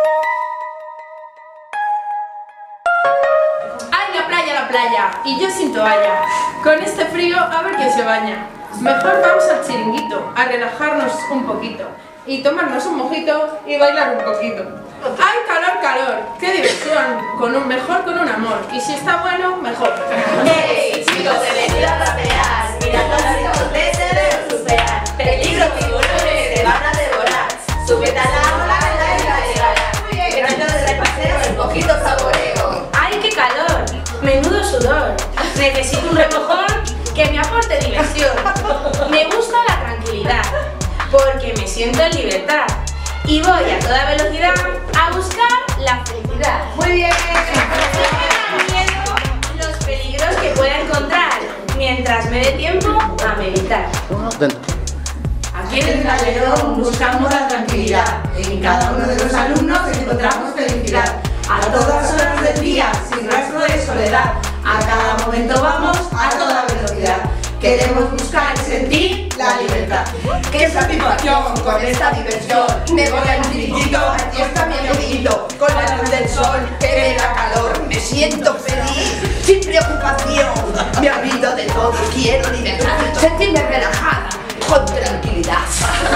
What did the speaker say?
¡Ay, la playa! Y yo sin toalla. Con este frío, a ver quién se baña. Mejor vamos al chiringuito, a relajarnos un poquito. Y tomarnos un mojito y bailar un poquito. ¡Ay, calor, calor! ¡Qué diversión! Mejor con un amor. Y si está bueno, mejor. ¡Hey, chicos, he venido a rapear! Mirando las discotecas se deben superar. Peligro, tiburones, te van a devorar. Súbete a la ola, la isla llegará. Gracias del repaseo, el poquito saboreo. ¡Ay, qué calor! ¡Menudo sudor! Necesito un remojón que me aporte diversión. Me gusta la tranquilidad, porque me siento en libertad. Y voy a toda velocidad a buscar la felicidad. Muy bien. Los peligros que pueda encontrar mientras me dé tiempo a meditar. Aquí en el Calderón buscamos la tranquilidad. En cada uno de los alumnos encontramos felicidad. A todas horas del día, sin rastro de soledad. A cada momento vamos a toda velocidad. Queremos buscar y sentir la libertad. ¡Qué satisfacción con esta diversión! Me voy a un chiringuito, aquí está mi amiguito. Con la luz del sol que me da calor, me siento feliz, sin preocupación. Me olvido de todo, quiero libertad, sentirme relajada, con tranquilidad.